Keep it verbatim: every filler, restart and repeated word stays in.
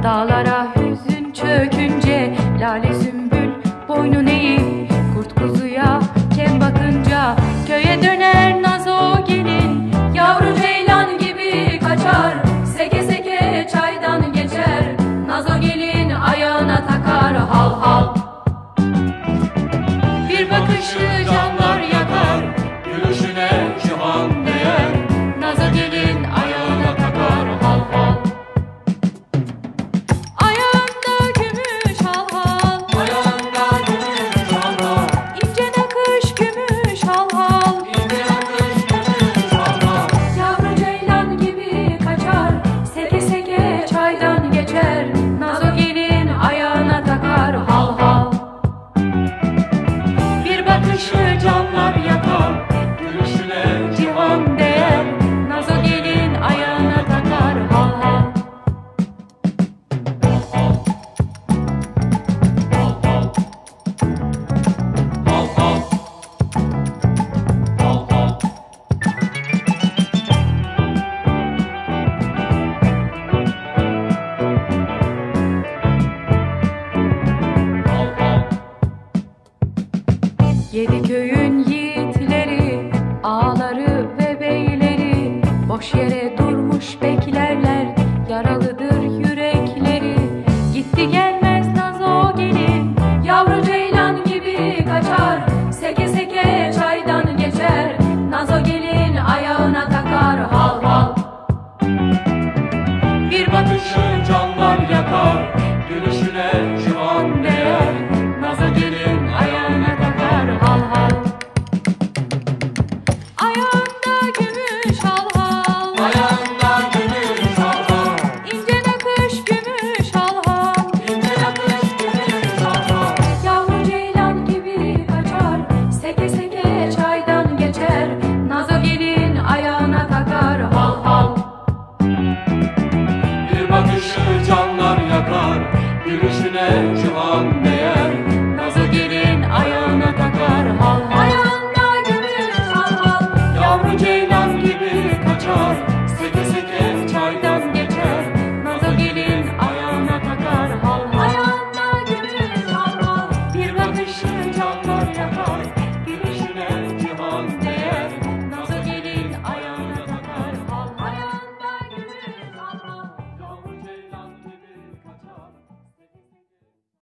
Dağlara hüzün çökünce lale sümbül boynun eğip kurt kuzuya kem bakınca köye döner nazo gelin. Yavru ceylan gibi kaçar, seke seke çaydan geçer. Nazo gelin ayağına takar hal hal. Bir bakışı canlar yakar, gülüşüne cihan değer. Nazo gelin ayağına takar hal hal. Ayağında gümüş hal hal, Ayağında gümüş hal hal, ince nakış gümüş hal hal. ince nakış gümüş hal hal. Yavru ceylan gibi kaçar, seke seke çaydan geçer. Nazo gelin ayağına takar hal hal. Bir bakışı canlar yakar, Gülüşüne cihan değer. Nazo gelin ayağına takar hal hal. hal hal, hal hal. Hal hal. Yedi köyün yiğitleri, ağaları ve beyleri boş yere durmuş beklerler, yaralıdır yürekleri. Gitti gelmez nazo gelin, yavru ceylan gibi kaçar, seke seke çaydan geçer. Nazo gelin ayağına takar hal hal. Bir bakışı Canlar yakar, gülüşüne cihan değer. Nazo gelin ayağına takar hal hal. Ayağında gümüş hal hal, Ayağında gümüş hal hal, ince nakış gümüş hal hal. ince nakış gümüş hal hal. Yavru ceylan gibi kaçar, seke seke çaydan geçer. Nazo gelin ayağına takar hal hal. Bir bakışı canlar yakar, gülüşüne cihan değer. Nazo gelin ayağına takar hal hal. Ayağında gümüş hal hal, Yavru ceylan gibi kaçar, seke seke çaydan geçer. Nazo gelin ayağına takar hal hal. ayağında gümüş hal hal. Bir bakışı canlar